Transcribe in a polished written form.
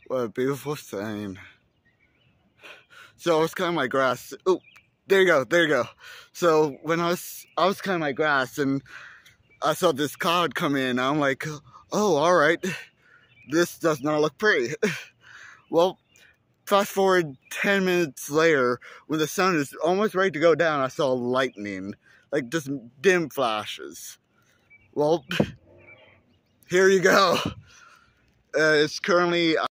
What a beautiful scene. So I was cutting my grass. Oh, there you go, there you go. So when I was cutting my grass and I saw this cloud come in, I'm like, oh, all right, this does not look pretty. Well, fast forward 10 minutes later, when the sun is almost ready to go down, I saw lightning, like just dim flashes. Well, here you go. It's currently